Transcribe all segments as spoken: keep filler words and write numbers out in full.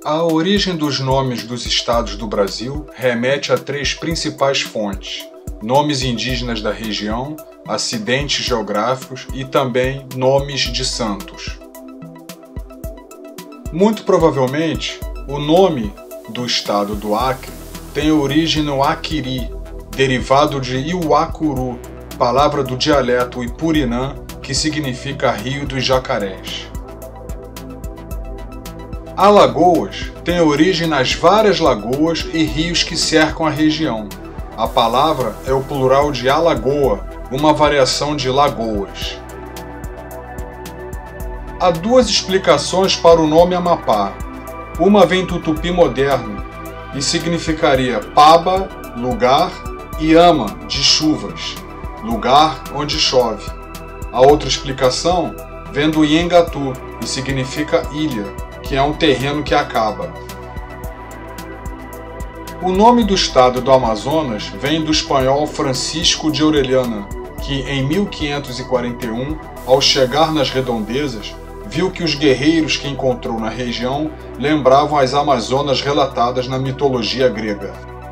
A origem dos nomes dos estados do Brasil remete a três principais fontes: nomes indígenas da região, acidentes geográficos e também nomes de santos. Muito provavelmente, o nome do estado do Acre tem origem no Aquiri, derivado de Iuacuru, palavra do dialeto Ipurinã, que significa Rio dos Jacarés. Alagoas tem origem nas várias lagoas e rios que cercam a região. A palavra é o plural de alagoa, uma variação de lagoas. Há duas explicações para o nome Amapá. Uma vem do tupi moderno e significaria Paba, lugar, e Ama, de chuvas, lugar onde chove. A outra explicação vem do Iengatu e significa ilha, que é um terreno que acaba. O nome do estado do Amazonas vem do espanhol Francisco de Orellana, que em mil quinhentos e quarenta e um, ao chegar nas redondezas, viu que os guerreiros que encontrou na região lembravam as Amazonas relatadas na mitologia grega.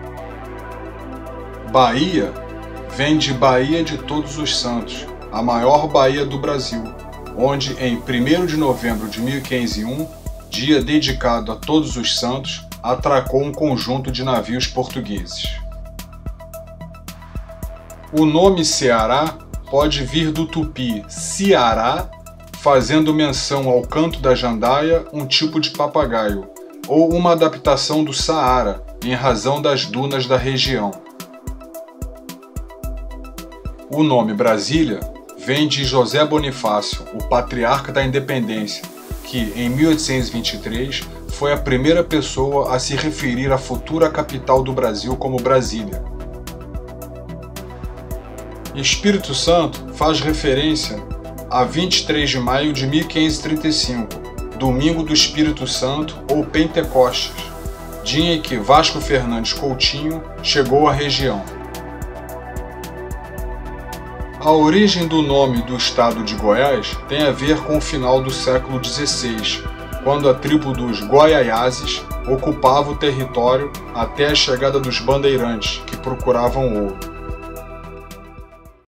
Bahia vem de Baía de Todos os Santos, a maior baía do Brasil, onde em primeiro de novembro de mil quinhentos e um, dia dedicado a Todos os Santos, atracou um conjunto de navios portugueses. O nome Ceará pode vir do tupi Ciará, fazendo menção ao canto da jandaia, um tipo de papagaio, ou uma adaptação do Saara, em razão das dunas da região. O nome Brasília vem de José Bonifácio, o patriarca da independência, que em mil oitocentos e vinte e três foi a primeira pessoa a se referir à futura capital do Brasil como Brasília. Espírito Santo faz referência a vinte e três de maio de mil quinhentos e trinta e cinco, Domingo do Espírito Santo ou Pentecostes, dia em que Vasco Fernandes Coutinho chegou à região. A origem do nome do estado de Goiás tem a ver com o final do século dezesseis, quando a tribo dos Goiaiazes ocupava o território até a chegada dos bandeirantes, que procuravam ouro.